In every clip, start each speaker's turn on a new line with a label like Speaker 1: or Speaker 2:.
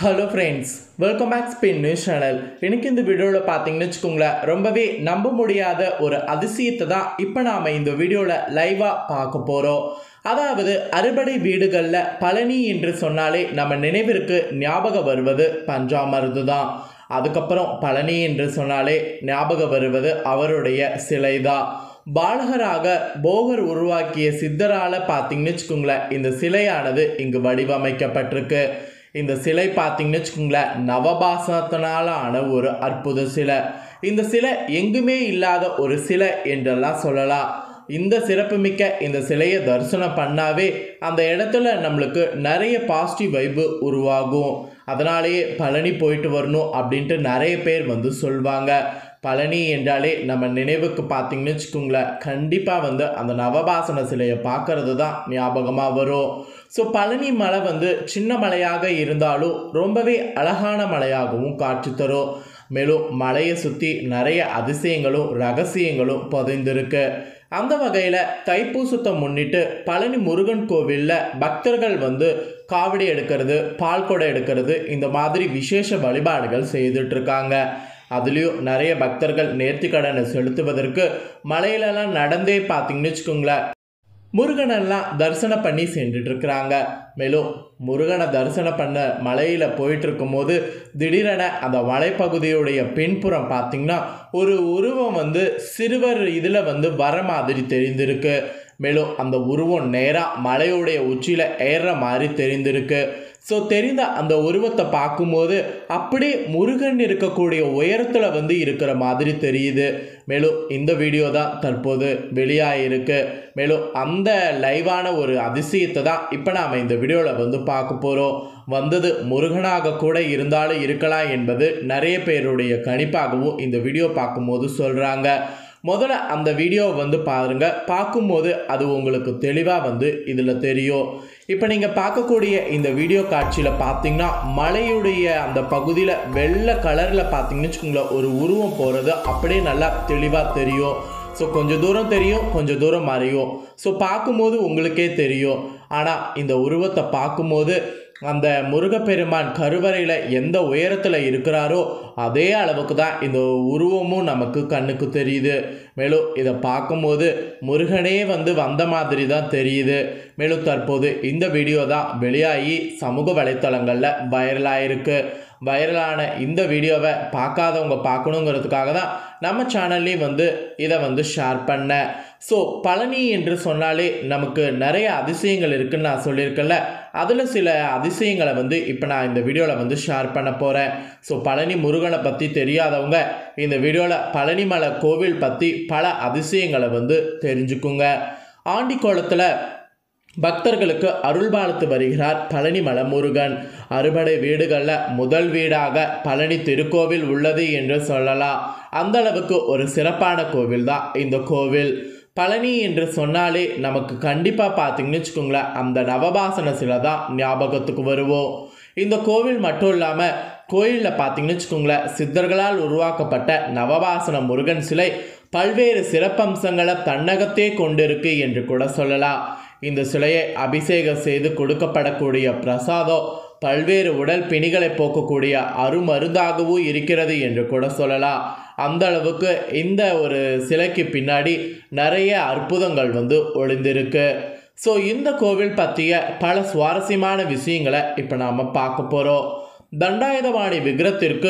Speaker 1: Hello friends, welcome back Spin News channel. எனக்கு இந்த வீடியோவில் பார்த்தீங்கன்னு வச்சுக்கோங்களேன், ரொம்பவே நம்ப முடியாத ஒரு அதிசயத்தை தான் இப்போ நாம் இந்த வீடியோவில் லைவாக பார்க்க போகிறோம். அதாவது அறுபடை வீடுகளில் பழனி என்று சொன்னாலே நம்ம நினைவிற்கு ஞாபகம் வருவது பஞ்சாமருது தான். அதுக்கப்புறம் பழனி என்று சொன்னாலே ஞாபகம் வருவது அவருடைய சிலை தான். பாலகராக போகர் உருவாக்கிய சித்தரால் பார்த்தீங்கன்னு வச்சுக்கோங்களேன், இந்த சிலையானது இங்கு வடிவமைக்கப்பட்டிருக்கு. இந்த சிலை பார்த்தீங்கன்னு வச்சுக்கோங்களேன், நவபாசத்தினால ஆன ஒரு அற்புத சிலை. இந்த சிலை எங்குமே இல்லாத ஒரு சிலை என்றெல்லாம் சொல்லலாம். இந்த சிறப்புமிக்க இந்த சிலையை தரிசனம் பண்ணாவே அந்த இடத்துல நம்மளுக்கு நிறைய பாசிட்டிவ் வைப்பு உருவாகும். அதனாலேயே பழனி போயிட்டு வரணும் அப்படின்ட்டு நிறைய பேர் சொல்வாங்க. பழனி என்றாலே நம்ம நினைவுக்கு பார்த்தீங்கன்னு வச்சுக்கோங்களேன், கண்டிப்பாக அந்த நவபாசன சிலையை பார்க்கறது தான் ஞாபகமாக வரும். ஸோ பழனி மலை சின்ன மலையாக இருந்தாலும் ரொம்பவே அழகான மலையாகவும் காட்சி தரும். மேலும் மலையை சுற்றி நிறைய அதிசயங்களும் ரகசியங்களும் புதைந்திருக்கு. அந்த வகையில் தைப்பூசத்தை முன்னிட்டு பழனி முருகன் கோவிலில் பக்தர்கள் காவடி எடுக்கிறது, பால் குடம் எடுக்கிறது, இந்த மாதிரி விசேஷ வழிபாடுகள் செய்துட்ருக்காங்க. அதுலேயும் நிறைய பக்தர்கள் நேர்த்திக்கடனை செலுத்துவதற்கு மலையிலலாம் நடந்தே பார்த்தீங்கன்னு வச்சுக்கோங்களேன், முருகனெல்லாம் தரிசனம் பண்ணி சென்றுட்டுருக்குறாங்க. மேலும் முருகனை தரிசனம் பண்ண மலையில் போயிட்டு இருக்கும்போது திடீரென அந்த மலைப்பகுதியுடைய பின்புறம் பார்த்திங்கன்னா ஒரு உருவம் சிறுவர் இதில் வர மாதிரி தெரிந்திருக்கு. மேலும் அந்த உருவம் நேராக மலையுடைய உச்சியில் ஏறுற மாதிரி தெரிந்திருக்கு. ஸோ தெரிந்த அந்த உருவத்தை பார்க்கும்போது அப்படியே முருகன் இருக்கக்கூடிய உயரத்தில் இருக்கிற மாதிரி தெரியுது. மேலும் இந்த வீடியோ தான் தற்போது வெளியாகிருக்கு. மேலும் அந்த லைவான ஒரு அதிசயத்தை தான் இப்போ நாம் இந்த வீடியோவில் பார்க்க போகிறோம். வந்தது முருகனாக கூட இருந்தாலும் இருக்கலாம் என்பது நிறைய பேருடைய கணிப்பாகவும் இந்த வீடியோ பார்க்கும்போது சொல்கிறாங்க. முதல்ல அந்த வீடியோவை பாருங்கள். பார்க்கும்போது அது உங்களுக்கு தெளிவாக இதில் தெரியும். இப்போ நீங்கள் பார்க்கக்கூடிய இந்த வீடியோ காட்சியில் பார்த்தீங்கன்னா மலையுடைய அந்த பகுதியில் வெள்ளை கலரில் பார்த்தீங்கன்னு வச்சுக்கோங்களேன், ஒரு உருவம் போகிறது அப்படியே நல்லா தெளிவாக தெரியும். ஸோ கொஞ்சம் தூரம் தெரியும், கொஞ்சம் தூரம் மறையும். ஸோ பார்க்கும்போது உங்களுக்கே தெரியும். ஆனால் இந்த உருவத்தை பார்க்கும்போது அந்த முருகப்பெருமான் கருவறையில் எந்த உயரத்தில் இருக்கிறாரோ அதே அளவுக்கு தான் இந்த உருவமும் நமக்கு கண்ணுக்கு தெரியுது. மேலும் இதை பார்க்கும்போது முருகனே வந்த மாதிரி தான் தெரியுது. மேலும் தற்போது இந்த வீடியோ தான் வெளியாகி சமூக வலைத்தளங்களில் வைரலாகிருக்கு. வைரலான இந்த வீடியோவை பார்க்காதவங்க பார்க்கணுங்கிறதுக்காக தான் நம்ம சேனல்லையும் இதை ஷேர் பண்ணேன். ஸோ பழனி என்று சொன்னாலே நமக்கு நிறைய அதிசயங்கள் இருக்குதுன்னு நான் சொல்லியிருக்கேன்ல, அதில் சில அதிசயங்களை இப்போ நான் இந்த வீடியோவில் ஷேர் பண்ண போகிறேன். ஸோ பழனி முருகனை பற்றி தெரியாதவங்க இந்த வீடியோவில் பழனி மலை கோவில் பற்றி பல அதிசயங்களை தெரிஞ்சுக்குங்க. ஆண்டிக்கோளத்தில் பக்தர்களுக்கு அருள்பாலித்து வருகிறார் பழனிமலை முருகன். அறுபடை வீடுகளில் முதல் வீடாக பழனி திருக்கோவில் உள்ளது என்று சொல்லலாம். அந்த அளவுக்கு ஒரு சிறப்பான கோவில் தான் இந்த கோவில். பழனி என்று சொன்னாலே நமக்கு கண்டிப்பாக பார்த்தீங்கன்னு வச்சுக்கோங்களேன், அந்த நவபாசன சிலை தான் ஞாபகத்துக்கு வருவோம். இந்த கோவில் மட்டும் இல்லாமல் கோயிலில் பார்த்தீங்கன்னு வச்சுக்கோங்களேன், சித்தர்களால் உருவாக்கப்பட்ட நவபாசன முருகன் சிலை பல்வேறு சிறப்பம்சங்களை தன்னகத்தே கொண்டிருக்கு என்று கூட சொல்லலாம். இந்த சிலையை அபிஷேகம் செய்து கொடுக்கப்படக்கூடிய பிரசாதம் பல்வேறு உடல் பிணிகளை போக்கக்கூடிய அருமருந்தாகவும் இருக்கிறது என்று கூட சொல்லலாம். அந்த அளவுக்கு இந்த ஒரு சிலைக்கு பின்னாடி நிறைய அற்புதங்கள் ஒளிந்திருக்கு. ஸோ இந்த கோவில் பற்றிய பல சுவாரஸ்யமான விஷயங்களை இப்போ நாம் பார்க்க போகிறோம். தண்டாயுதபாணி விக்கிரகத்திற்கு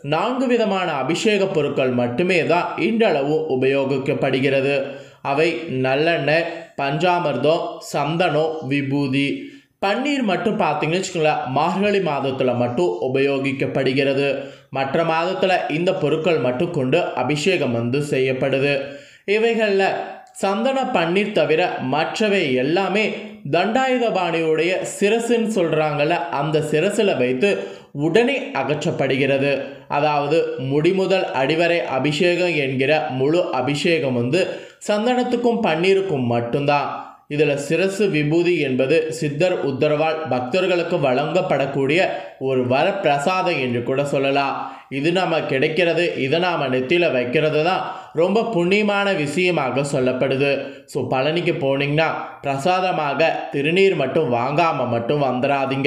Speaker 1: 4 விதமான அபிஷேக பொருட்கள் மட்டுமே தான் இன்றளவு உபயோகிக்கப்படுகிறது. அவை நல்லெண்ணெய், பஞ்சாமிர்தம், சந்தனம், விபூதி. பன்னீர் மட்டும் பார்த்தீங்கன்னு வச்சுக்கோங்களேன், மார்கழி மாதத்தில் மட்டும் உபயோகிக்கப்படுகிறது. மற்ற மாதத்தில் இந்த பொருட்கள் மட்டும் கொண்டு அபிஷேகம் செய்யப்படுது. இவைகளில் சந்தன பன்னீர் தவிர மற்றவை எல்லாமே தண்டாயுதபாணியுடைய சிரசுன்னு சொல்கிறாங்கள்ல, அந்த சிரசில் வைத்து உடனே அகற்றப்படுகிறது. அதாவது முடிமுதல் அடிவரை அபிஷேகம் என்கிற முழு அபிஷேகம் சந்தனத்துக்கும் பன்னீருக்கும் மட்டும்தான். இதில் சிரசு விபூதி என்பது சித்தர் உத்தரவால் பக்தர்களுக்கு வழங்கப்படக்கூடிய ஒரு வரப்பிரசாதம் என்று கூட சொல்லலாம். இது நம்ம கிடைக்கிறது, இதை நாம் நெத்தியில் வைக்கிறது தான் ரொம்ப புண்ணியமான விஷயமாக சொல்லப்படுது. ஸோ பழனிக்கு போனீங்கன்னா பிரசாதமாக திருநீர் மட்டும் வாங்காமல் மட்டும் வந்துடாதீங்க.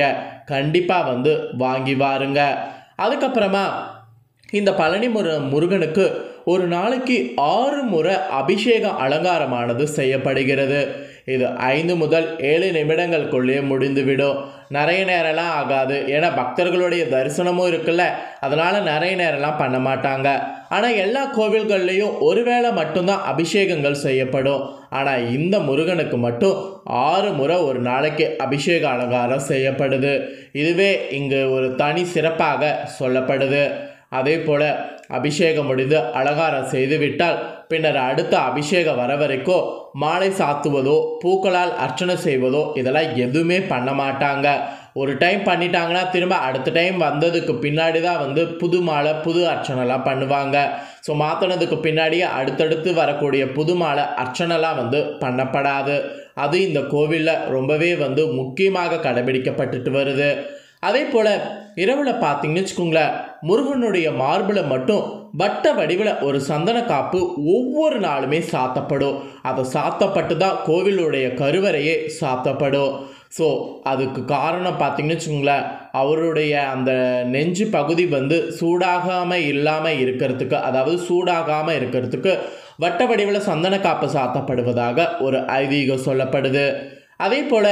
Speaker 1: கண்டிப்பாக வந்து வாங்கி வாருங்க. அதுக்கப்புறமா இந்த பழனி முருகனுக்கு ஒரு நாளைக்கு 6 முறை அபிஷேக அலங்காரமானது செய்யப்படுகிறது. இது 5 முதல் 7 நிமிடங்களுக்குள்ளே முடிந்துவிடும். நிறைய நேரம்லாம் ஆகாது. ஏன்னா பக்தர்களுடைய தரிசனமும் இருக்குல்ல, அதனால் நிறைய நேரம்லாம் பண்ண மாட்டாங்க. ஆனால் எல்லா கோவில்கள்லேயும் ஒரு வேளை மட்டும்தான் அபிஷேகங்கள் செய்யப்படும். ஆனால் இந்த முருகனுக்கு மட்டும் 6 முறை ஒரு நாளைக்கு அபிஷேக அலங்காரம் செய்யப்படுது. இதுவே இங்கு ஒரு தனி சிறப்பாக சொல்லப்படுது. அதே போல் அபிஷேகம் முடிந்து அலங்காரம் செய்துவிட்டால் பின்னர் அடுத்த அபிஷேகம் வர வரைக்கும் மாலை சாத்துவதோ பூக்களால் அர்ச்சனை செய்வதோ இதெல்லாம் எதுவுமே பண்ண மாட்டாங்க. ஒரு டைம் பண்ணிட்டாங்கன்னா திரும்ப அடுத்த டைம் வந்ததுக்கு பின்னாடி தான் வந்து புது மாலை புது அர்ச்சனைலாம் பண்ணுவாங்க. ஸோ மாற்றினதுக்கு பின்னாடியே அடுத்தடுத்து வரக்கூடிய புது மாலை அர்ச்சனைலாம் வந்து பண்ணப்படாது. அது இந்த கோவிலில் ரொம்பவே வந்து முக்கியமாக கடைபிடிக்கப்பட்டுட்டு வருது. அதே போல் இரவில் பார்த்தீங்கன்னு வச்சுக்கோங்களேன், முருகனுடைய மார்பில் மட்டும் வட்ட வடிவில் ஒரு சந்தன காப்பு ஒவ்வொரு நாளுமே சாத்தப்படும். அதை சாத்தப்பட்டு தான் கோவிலுடைய கருவறையே சாத்தப்படும். ஸோ அதுக்கு காரணம் பார்த்தீங்கன்னு வச்சுக்கோங்களேன், அவருடைய அந்த நெஞ்சு பகுதி வந்து சூடாகாமல் இல்லாமல் இருக்கிறதுக்கு, அதாவது சூடாகாமல் இருக்கிறதுக்கு வட்ட வடிவில் சந்தன காப்பு சாத்தப்படுவதாக ஒரு ஐதீகம் சொல்லப்படுது. அதே போல்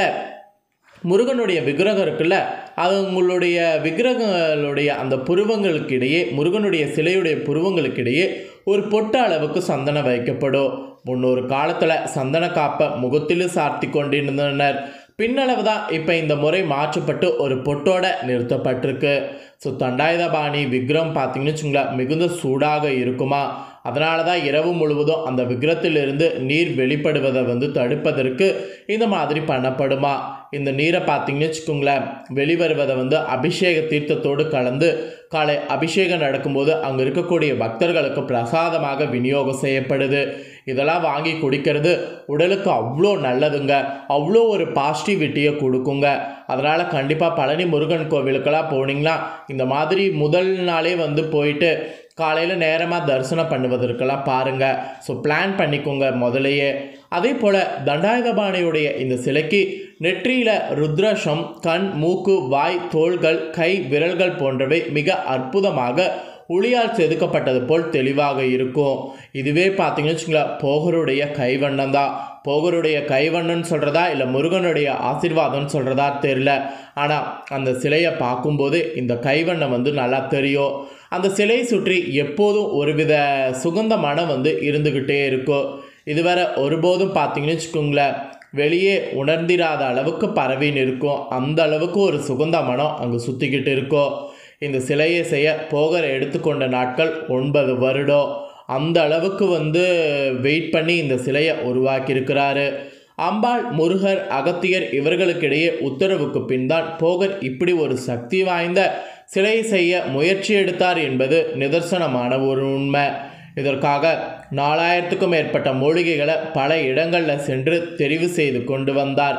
Speaker 1: முருகனுடைய விக்கிரகம் இருக்குல்ல, அது உங்களுடைய விக்கிரகங்களுடைய அந்த புருவங்களுக்கிடையே, முருகனுடைய சிலையுடைய புருவங்களுக்கிடையே ஒரு பொட்டு அளவுக்கு சந்தனம் வைக்கப்படும். முன்னொரு காலத்தில் சந்தன காப்பை முகத்திலும் சார்த்தி கொண்டிருந்தனர். பின்னளவு தான் இப்போ இந்த முறை மாற்றப்பட்டு ஒரு பொட்டோட நிறுத்தப்பட்டிருக்கு. ஸோ தண்டாயுதபாணி விக்கிரம் பார்த்தீங்கன்னு வச்சுங்களேன், மிகுந்த சூடாக இருக்குமா. அதனால தான் இரவு முழுவதும் அந்த விக்கிரத்திலிருந்து நீர் வெளிப்படுவதை வந்து தடுப்பதற்கு இந்த மாதிரி பண்ணப்படுமா. இந்த நீரை பார்த்தீங்கன்னு வச்சுக்கோங்களேன், வெளிவருவதை வந்து அபிஷேக தீர்த்தத்தோடு கலந்து காலை அபிஷேகம் நடக்கும்போது அங்கே இருக்கக்கூடிய பக்தர்களுக்கு பிரசாதமாக விநியோகம் செய்யப்படுது. இதெல்லாம் வாங்கி குடிக்கிறது உடலுக்கு அவ்வளோ நல்லதுங்க, அவ்வளோ ஒரு பாசிட்டிவிட்டியை கொடுக்குங்க. அதனால் கண்டிப்பாக பழனி முருகன் கோவிலுக்கெல்லாம் போனீங்கன்னா இந்த மாதிரி முதல் நாளே வந்து போயிட்டு காலையில் நேரமாக தரிசனம் பண்ணுவதற்கெல்லாம் பாருங்கள். ஸோ பிளான் பண்ணிக்கோங்க முதலையே. அதே போல் தண்டாயுதபாணியுடைய இந்த சிலைக்கு நெற்றியில் ருத்ராட்சம், கண், மூக்கு, வாய், தோள்கள், கை, விரல்கள் போன்றவை மிக அற்புதமாக ஒளியால் செதுக்கப்பட்டது போல் தெளிவாக இருக்கும். இதுவே பார்த்தீங்கன்னு வச்சுங்களேன், போகருடைய கைவண்ணம் தான். போகருடைய கைவண்ணன் சொல்கிறதா இல்லை முருகனுடைய ஆசீர்வாதம்னு சொல்கிறதா தெரியல. ஆனால் அந்த சிலையை பார்க்கும்போது இந்த கைவண்ணம் வந்து நல்லா தெரியும். அந்த சிலையை சுற்றி எப்போதும் ஒருவித சுகந்த மனம் வந்து இருந்துக்கிட்டே இருக்கும். இதுவரை ஒருபோதும் பார்த்தீங்கன்னு வச்சுக்கோங்களேன், வெளியே உணர்ந்திராத அளவுக்கு பரவின்னு இருக்கும். அந்த அளவுக்கு ஒரு சுகந்த மனம் அங்கே சுற்றிக்கிட்டு இருக்கும். இந்த சிலையை செய்ய போகர் எடுத்துக்கொண்ட நாட்கள் 9 வருடம். அந்த அளவுக்கு வந்து வெயிட் பண்ணி இந்த சிலையை உருவாக்கியிருக்கிறாரு. அம்பாள், முருகர், அகத்தியர் இவர்களுக்கிடையே உத்தரவுக்கு பின் தான் போகர் இப்படி ஒரு சக்தி வாய்ந்த சிலையை செய்ய முயற்சி எடுத்தார் என்பது நிதர்சனமான ஒரு உண்மை. இதற்காக 4000க்கும் மேற்பட்ட மூலிகைகளை பல இடங்களில் சென்று தெரிவு செய்து கொண்டு வந்தார்.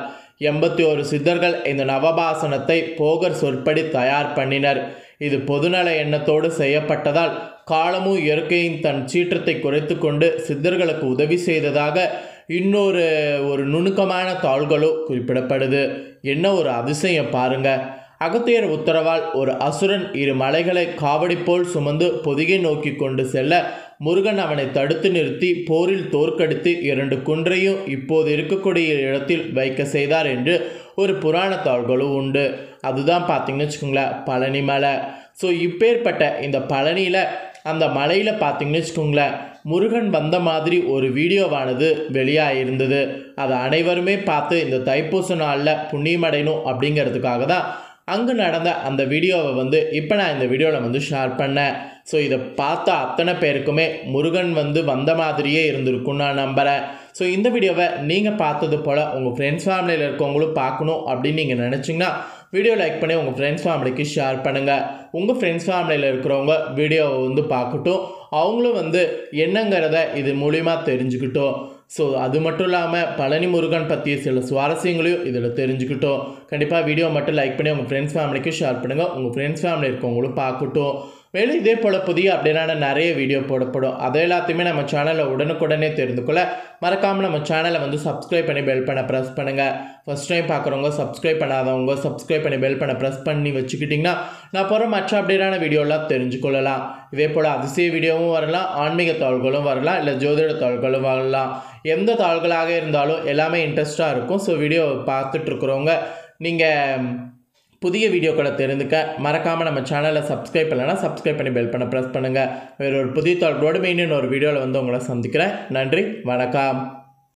Speaker 1: 81 சித்தர்கள் இந்த நவபாசனத்தை போகர் சொற்படி தயார் பண்ணினர். இது பொதுநல எண்ணத்தோடு செய்யப்பட்டதால் காலமும் இயற்கையின் தன் சீற்றத்தை குறைத்து கொண்டு சித்தர்களுக்கு உதவி செய்ததாக இன்னொரு நுணுக்கமான தாள்களோ குறிப்பிடப்படுது. என்ன ஒரு அதிசயம் பாருங்க. அகத்தியர் உத்தரவால் ஒரு அசுரன் 2 மலைகளை காவடி போல் சுமந்து பொதிகை நோக்கி கொண்டு செல்ல முருகன் அவனை தடுத்து நிறுத்தி போரில் தோற்கடித்து 2 குன்றையும் இப்போது இருக்கக்கூடிய இடத்தில் வைக்க செய்தார் என்று ஒரு புராண தாள்களும் உண்டு. அதுதான் பார்த்தீங்கன்னு வச்சுக்கோங்களேன் பழனி மலை. ஸோ இப்பேற்பட்ட இந்த பழனியில் அந்த மலையில் பார்த்தீங்கன்னு வச்சுக்கோங்களேன், முருகன் வந்த மாதிரி ஒரு வீடியோவானது வெளியாகிருந்தது. அதை அனைவருமே பார்த்து இந்த தைப்பூச நாளில் புண்ணியமடையணும் அப்படிங்கிறதுக்காக தான் அங்கே நடந்த அந்த வீடியோவை வந்து இப்போ நான் இந்த வீடியோவில் வந்து ஷேர் பண்ணேன். ஸோ இதை பார்த்த அத்தனை பேருக்குமே முருகன் வந்து வந்த மாதிரியே இருந்திருக்குன்னு நான் நம்புகிறேன். ஸோ இந்த வீடியோவை நீங்கள் பார்த்தது போல் உங்கள் ஃப்ரெண்ட்ஸ் ஃபேமிலியில் இருக்கவங்களும் பார்க்கணும் அப்படின்னு நீங்கள் நினச்சிங்கன்னா வீடியோ லைக் பண்ணி உங்கள் ஃப்ரெண்ட்ஸ் ஃபேமிலிக்கு ஷேர் பண்ணுங்கள். உங்கள் ஃப்ரெண்ட்ஸ் ஃபேமிலியில் இருக்கிறவங்க வீடியோவை வந்து பார்க்கட்டும், அவங்களும் வந்து என்னங்கிறத இது மூலிமா தெரிஞ்சுக்கிட்டோம். ஸோ அது மட்டும் இல்லாமல் பழனி முருகன் பற்றிய சில சுவாரஸ்யங்களையும் இதில் தெரிஞ்சுக்கிட்டோம். கண்டிப்பாக வீடியோ மட்டும் லைக் பண்ணி உங்கள் ஃப்ரெண்ட்ஸ் ஃபேமிலிக்கு ஷேர் பண்ணுங்கள். உங்கள் ஃப்ரெண்ட்ஸ் ஃபேமிலி இருக்கவங்களும் பார்க்கட்டும். மேலும் இதே போல் புதிய அப்டேட்டான நிறைய வீடியோ போடப்படும். அதை எல்லாத்தையுமே நம்ம சேனலில் உடனுக்குடனே தெரிந்து கொள்ள மறக்காமல் நம்ம சேனலை வந்து சப்ஸ்கிரைப் பண்ணி பெல் பண்ண ப்ரெஸ் பண்ணுங்கள். ஃபஸ்ட் டைம் பார்க்குறவங்க, சப்ஸ்கிரைப் பண்ணாதவங்க சப்ஸ்கிரைப் பண்ணி பெல் பண்ண ப்ரெஸ் பண்ணி வச்சுக்கிட்டிங்கன்னா நான் போகிற மற்ற அப்டேட்டான வீடியோலாம் தெரிஞ்சுக்கொள்ளலாம். இதே போல் அதிசய வீடியோவும் வரலாம், ஆன்மீக தாள்களும் வரலாம், இல்லை ஜோதிட தாள்களும் வரலாம். எந்த தாள்களாக இருந்தாலும் எல்லாமே இன்ட்ரெஸ்ட்டாக இருக்கும். ஸோ வீடியோ பார்த்துட்ருக்குறவங்க நீங்கள் புதிய வீடியோக்களை தெரிந்துக்க மறக்காமல் நம்ம சேனலை சப்ஸ்கிரைப் பண்ணலைன்னா சப்ஸ்கிரைப் பண்ணி பெல் பண்ண ப்ரெஸ் பண்ணுங்கள். வேறு ஒரு புதிய தாள்களோடு மெயின் ஒரு வீடியோவில் வந்து உங்களை சந்திக்கிறேன். நன்றி, வணக்கம்.